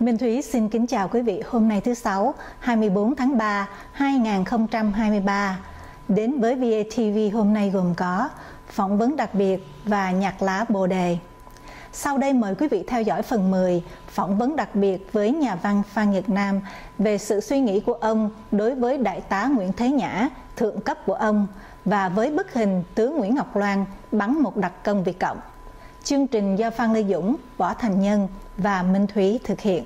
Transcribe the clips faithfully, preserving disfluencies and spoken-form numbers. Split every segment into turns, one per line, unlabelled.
Minh Thúy xin kính chào quý vị hôm nay thứ Sáu, hai mươi tư tháng ba, hai nghìn không trăm hai mươi ba. Đến với vê a tê vê hôm nay gồm có phỏng vấn đặc biệt và nhạc lá Bồ Đề. Sau đây mời quý vị theo dõi phần mười, phỏng vấn đặc biệt với nhà văn Phan Nhật Nam về sự suy nghĩ của ông đối với Đại tá Nguyễn Thế Nhã, thượng cấp của ông, và với bức hình tướng Nguyễn Ngọc Loan bắn một đặc công Việt Cộng. Chương trình do Phan Lê Dũng, Võ Thành Nhân và Minh Thúy thực hiện.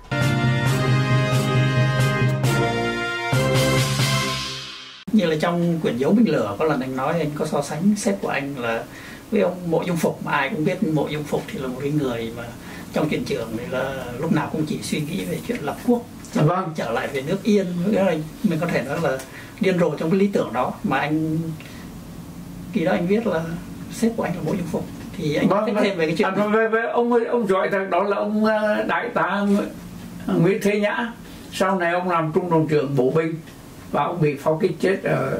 Như là trong quyển Dấu Binh Lửa có lần anh nói, anh có so sánh sếp của anh là với ông Mộ Dung Phục, mà ai cũng biết Mộ Dung Phục thì là một cái người mà trong chiến trường thì là lúc nào cũng chỉ suy nghĩ về chuyện lập quốc, vâng, trở lại về nước Yên. Mình có thể nói là điên rồ trong cái lý tưởng đó, mà anh khi đó anh viết là sếp của anh là Mộ Dung Phục. Thì anh
vâng,
biết thêm về cái chuyện
à, về, về ông ông giỏi thật, đó là ông đại tá Nguyễn Thế Nhã. Sau này ông làm trung đoàn trưởng bộ binh và ông bị pháo kích chết ở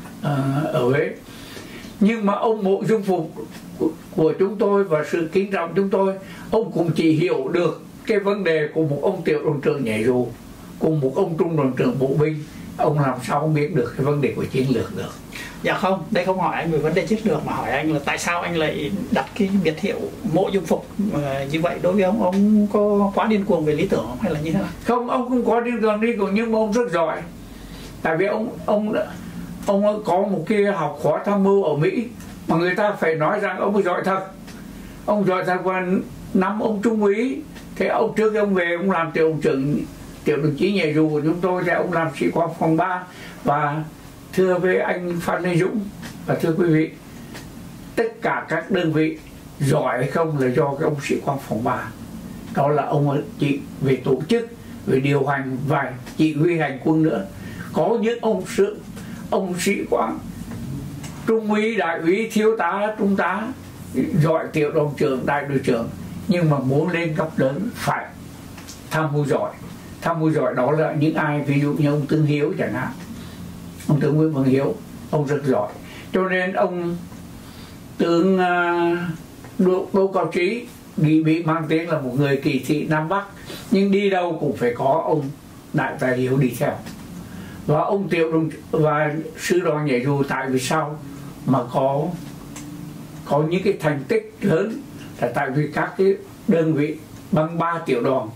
ở Huế. Nhưng mà ông Mộ Dung Phục của chúng tôi và sự kính trọng chúng tôi, ông cũng chỉ hiểu được cái vấn đề của một ông tiểu đoàn trưởng nhảy dù cùng một ông trung đoàn trưởng bộ binh. Ông làm sao không biết được cái vấn đề của chiến lược được?
Dạ không, đây không hỏi anh về vấn đề chiến lược, mà hỏi anh là tại sao anh lại đặt cái biệt hiệu Mộ Dung Phục như vậy đối với ông. Ông có quá điên cuồng về lý tưởng không hay là như thế nào?
Không, ông không có điên cuồng đi cuồng, nhưng mà ông rất giỏi. Tại vì ông ông ông có một cái học khóa tham mưu ở Mỹ mà người ta phải nói rằng ông giỏi thật. Ông giỏi thật, và năm ông trung úy thì ông trước khi ông về ông làm tiểu đoàn trưởng tiểu đồng chí nhảy dù của chúng tôi, thì ông làm sĩ quan phòng ba. Và thưa với anh Phan Lê Dũng và thưa quý vị, tất cả các đơn vị giỏi hay không là do cái ông sĩ quan phòng ba. Đó là ông chỉ về tổ chức, về điều hành và chỉ huy hành quân nữa. Có những ông sự ông sĩ quan trung úy, đại úy, thiếu tá, trung tá giỏi, tiểu đoàn trưởng, đại đội trưởng, nhưng mà muốn lên cấp lớn phải tham mưu giỏi. Tham mưu giỏi đó là những ai, ví dụ như ông Tướng Hiếu chẳng hạn, ông tướng Nguyễn Văn Hiếu, ông rất giỏi. Cho nên ông tướng uh, Đỗ Cao Trí bị mang tiếng là một người kỳ thị Nam Bắc, nhưng đi đâu cũng phải có ông Đại tá Hiếu đi theo. Và ông tiểu đồng và sư đoàn nhảy dù tại vì sao mà có có những cái thành tích lớn là tại vì các cái đơn vị băng ba tiểu đoàn,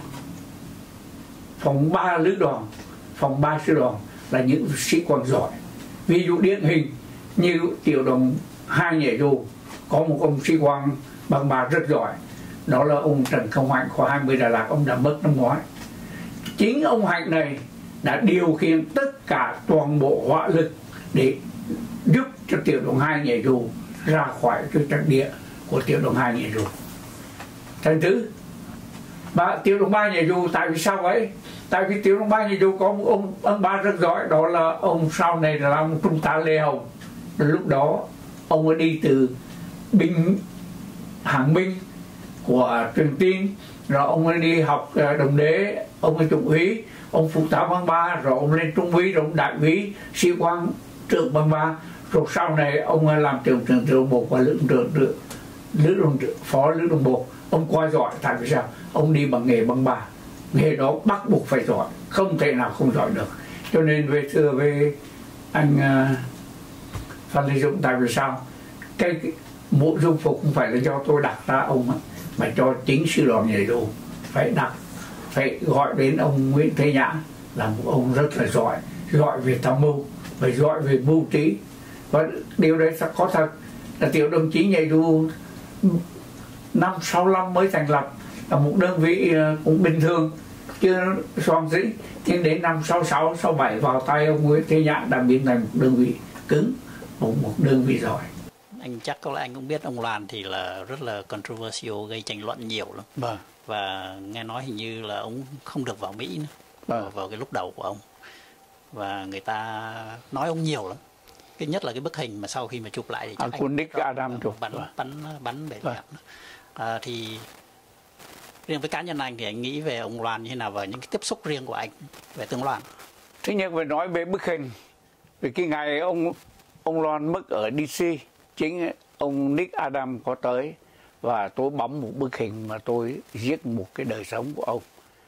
phòng ba lữ đoàn, phòng ba sư đoàn là những sĩ quan giỏi. Ví dụ điển hình như tiểu đoàn hai nhảy dù có một ông sĩ quan băng ba rất giỏi, đó là ông Trần Công Hạnh, khoa hai mươi Đà Lạt. Ông đã mất năm ngoái. Chính ông Hạnh này đã điều khiển tất cả toàn bộ hỏa lực để giúp cho tiểu đoàn hai nhảy dù ra khỏi cái trận địa của tiểu đoàn hai nhảy dù. Thành thứ ba, tiểu đoàn ba nhảy dù tại vì sao vậy? Tại vì tiểu đoàn ba nhảy dù có một ông ông ba rất giỏi, đó là ông sau này là ông trung tá Lê Hồng. Lúc đó ông ấy đi từ binh hạng binh của Trường Tin, rồi ông ấy đi học Đồng Đế, ông ấy trung úy, ông phụ tá băng ba, rồi ông lên trung úy, rồi ông đại úy, sĩ quan trưởng băng ba, rồi sau này ông ấy làm trưởng trưởng trưởng bộ và lữ trưởng trưởng lữ đoàn phó lữ đoàn bộ. Ông quá giỏi, tại vì sao? Ông đi bằng nghề băng ba, nghề đó bắt buộc phải giỏi, không thể nào không giỏi được. Cho nên về thưa với anh uh, Phan Lê Dũng, tại vì sao cái, cái Mộ Dung Phục không phải là do tôi đặt ra ông ấy, mà cho chính sư đoàn nhảy dù phải đặt, phải gọi đến ông Nguyễn Thế Nhã là một ông rất là giỏi, giỏi về tham mưu và giỏi về mưu trí. Và điều đấy sẽ có thật là tiểu đồng chí nhảy dù năm sáu mươi lăm mới thành lập, là một đơn vị cũng bình thường, chưa soàn sĩ, nhưng đến năm sáu mươi sáu, sáu mươi bảy vào tay ông Nguyễn Thế Nhã đã biến thành một đơn vị cứng, một, một đơn vị giỏi.
Anh chắc có lẽ anh cũng biết ông Loan thì là rất là controversial, gây tranh luận nhiều lắm.
Vâng.
Và nghe nói hình như là ông không được vào Mỹ nữa,
vâng,
vào cái lúc đầu của ông. Và người ta nói ông nhiều lắm. Cái nhất là cái bức hình mà sau khi mà chụp lại thì chắc
à, anh Nick Adam chụp
bắn,
vâng.
bắn bắn bể
vâng.
à, thì riêng với cá nhân anh thì anh nghĩ về ông Loan như thế nào, và những cái tiếp xúc riêng của anh về tướng Loan?
Thứ nhất phải nói về bức hình, vì cái ngày ông ông Loan mất ở đê xê, chính ông Nick Adam có tới và tôi bấm một bức hình mà tôi viết một cái đời sống của ông.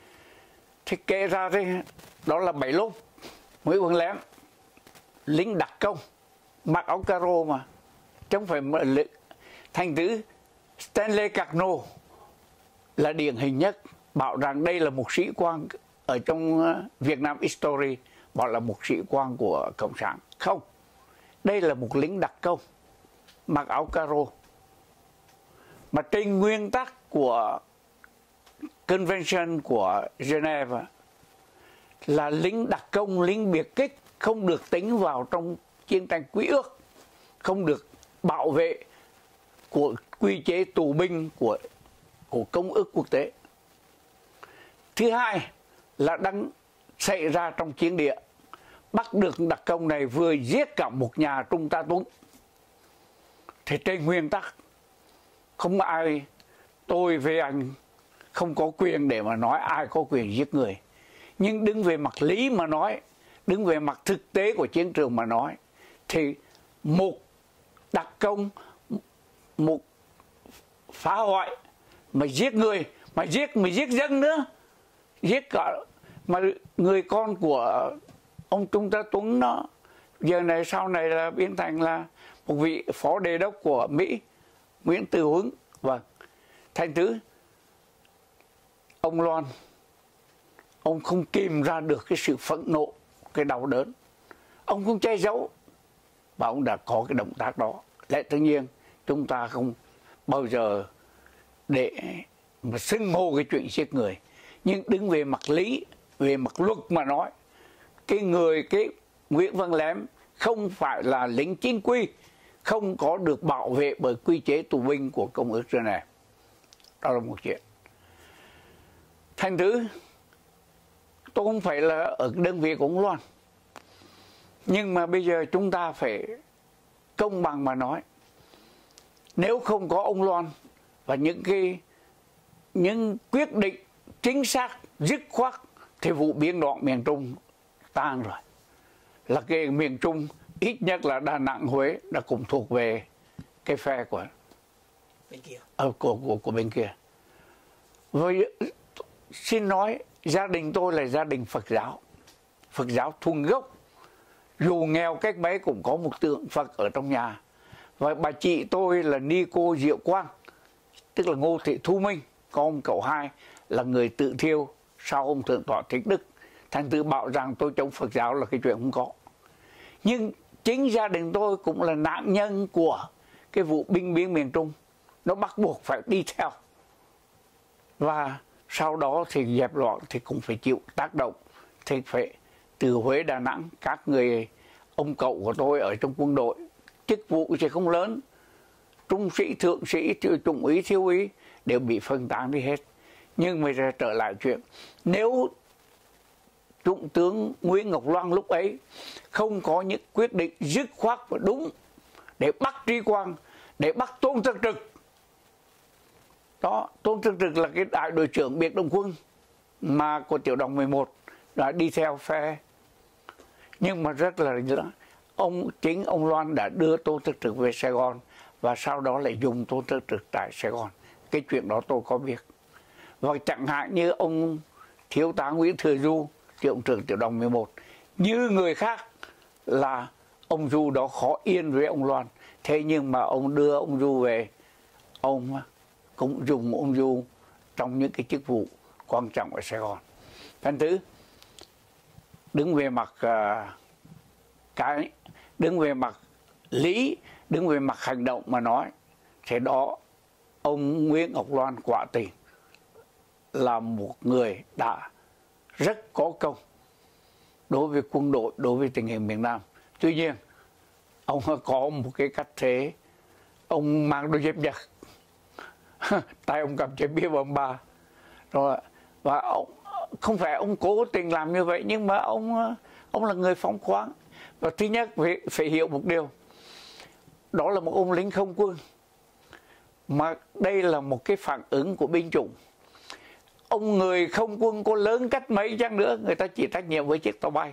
Thì kể ra thì đó là bảy lốp, Nguyễn Văn Lém, lính đặc công, mặc áo caro mà, chứ không phải mà thành tứ Stanley Cagno là điển hình nhất, bảo rằng đây là một sĩ quan ở trong Việt Nam History, bảo là một sĩ quan của Cộng sản. Không, đây là một lính đặc công mặc áo caro, mà trên nguyên tắc của Convention của Geneva là lính đặc công, lính biệt kích không được tính vào trong chiến tranh quy ước, không được bảo vệ của quy chế tù binh của của công ước quốc tế. Thứ hai là đang xảy ra trong chiến địa, bắt được đặc công này vừa giết cả một nhà Trung tá Tuấn. Thì trên nguyên tắc không ai, tôi với anh không có quyền để mà nói ai có quyền giết người. Nhưng đứng về mặt lý mà nói, đứng về mặt thực tế của chiến trường mà nói, thì một đặc công, một phá hoại mà giết người, mà giết mà giết dân nữa, giết cả mà người con của ông Trung tá Tuấn đó, giờ này sau này là biến thành là một vị phó đề đốc của Mỹ, Nguyễn Từ Huấn. Vâng, thành thứ ông Loan, ông không kìm ra được cái sự phẫn nộ, cái đau đớn, ông không che giấu, và ông đã có cái động tác đó. Lẽ tự nhiên chúng ta không bao giờ để mà xưng hô cái chuyện giết người, nhưng đứng về mặt lý, về mặt luật mà nói, cái người cái Nguyễn Văn Lém không phải là lính chính quy, không có được bảo vệ bởi quy chế tù binh của Công ước Geneva. Đó là một chuyện. Thành thứ, tôi không phải là ở đơn vị của ông Loan, nhưng mà bây giờ chúng ta phải công bằng mà nói, nếu không có ông Loan và những cái những quyết định chính xác dứt khoát thì vụ biến đoạn miền Trung tan rồi. Là cái miền Trung ít nhất là Đà Nẵng, Huế đã cùng thuộc về cái phe của
bên kia,
ờ, của, của của bên kia. Với xin nói, gia đình tôi là gia đình Phật giáo, Phật giáo thuần gốc, dù nghèo cách mấy cũng có một tượng Phật ở trong nhà. Và bà chị tôi là ni cô Diệu Quang, tức là Ngô Thị Thu Minh, có ông cậu hai là người tự thiêu sau ông Thượng tọa Thích Đức. Thành tự bảo rằng tôi chống Phật giáo là cái chuyện không có. Nhưng chính gia đình tôi cũng là nạn nhân của cái vụ binh biến miền Trung, nó bắt buộc phải đi theo. Và sau đó thì dẹp loạn thì cũng phải chịu tác động, thì phải từ Huế, Đà Nẵng, các người ông cậu của tôi ở trong quân đội, chức vụ thì không lớn, trung sĩ, thượng sĩ, trung úy, thiếu úy đều bị phân tán đi hết. Nhưng mà trở lại chuyện, nếu Trung tướng Nguyễn Ngọc Loan lúc ấy không có những quyết định dứt khoát và đúng để bắt Trí Quang, để bắt Tôn Thất Trực. Đó, Tôn Thất Trực là cái đại đội trưởng biệt động quân mà của tiểu đoàn mười một đã đi theo phe. Nhưng mà rất là ông chính ông Loan đã đưa Tôn Thất Trực về Sài Gòn và sau đó lại dùng Tôn Thất Trực tại Sài Gòn. Cái chuyện đó tôi có biết. Và chẳng hạn như ông thiếu tá Nguyễn Thừa Du, tiểu trưởng tiểu đoàn mười một, như người khác là ông Du đó khó yên với ông Loan. Thế nhưng mà ông đưa ông Du về, ông cũng dùng ông Du trong những cái chức vụ quan trọng ở Sài Gòn. Thành thứ, đứng về mặt uh, cái đứng về mặt lý, đứng về mặt hành động mà nói, thì đó ông Nguyễn Ngọc Loan quả tình là một người đã rất có công đối với quân đội, đối với tình hình miền Nam. Tuy nhiên, ông có một cái cách thế, ông mang đôi dép Nhật, tay ông cầm chén bia bầm ba, rồi và ông không phải ông cố tình làm như vậy, nhưng mà ông ông là người phóng khoáng. Và thứ nhất phải, phải hiểu một điều, đó là một ông lính không quân, mà đây là một cái phản ứng của binh chủng. Ông người không quân có lớn cách mấy chăng nữa, người ta chỉ trách nhiệm với chiếc tàu bay.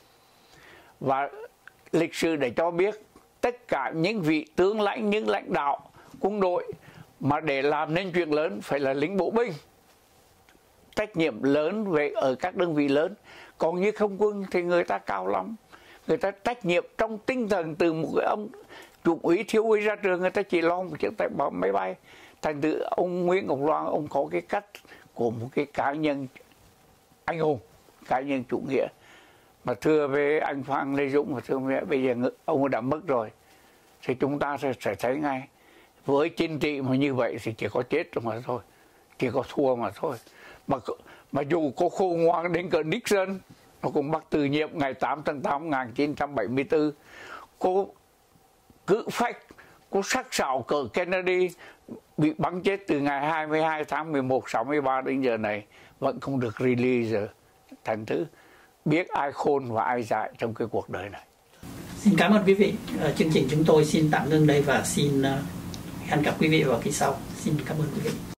Và lịch sử để cho biết tất cả những vị tướng lãnh, những lãnh đạo quân đội mà để làm nên chuyện lớn phải là lính bộ binh. trách nhiệm lớn về ở các đơn vị lớn. Còn như không quân thì người ta cao lắm, người ta trách nhiệm trong tinh thần từ một cái ông trung úy thiếu úy ra trường, người ta chỉ lo một chiếc tay bắn máy bay. Thành từ ông Nguyễn Ngọc Loan, ông có cái cách của một cái cá nhân anh hùng, cá nhân chủ nghĩa. Mà thưa với anh Phan Lê Dũng và thưa với bây giờ ông đã mất rồi, thì chúng ta sẽ, sẽ thấy ngay với chính trị mà như vậy thì chỉ có chết rồi mà thôi, chỉ có thua mà thôi. Mà mà dù có khôn ngoan đến cỡ Nixon, nó cũng bắt từ nhiệm ngày tám tháng tám một nghìn chín trăm bảy mươi tư. Cô cự phách, cô sắc sảo cỡ Kennedy bị bắn chết từ ngày hai mươi hai tháng mười một sáu mươi ba đến giờ này vẫn không được release. Thành thứ biết ai khôn và ai dại trong cái cuộc đời này.
Xin cảm ơn quý vị. Uh, chương trình chúng tôi xin tạm ngưng đây và xin uh, hẹn gặp quý vị vào kỳ sau. Xin cảm ơn quý vị.